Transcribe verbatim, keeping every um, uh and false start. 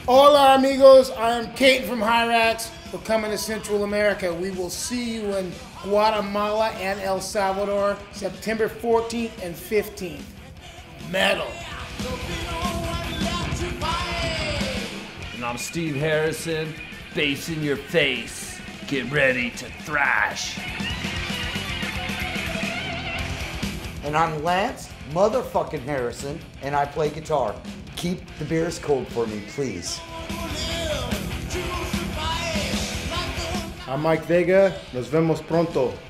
Hola amigos, I'm Kate from Hyrax. We're coming to Central America. We will see you in Guatemala and El Salvador, September fourteenth and fifteenth. Metal. And I'm Steve Harrison, bass in your face. Get ready to thrash. And I'm Lance motherfucking Harrison, and I play guitar. Keep the beers cold for me, please. I'm Mike Vega. Nos vemos pronto.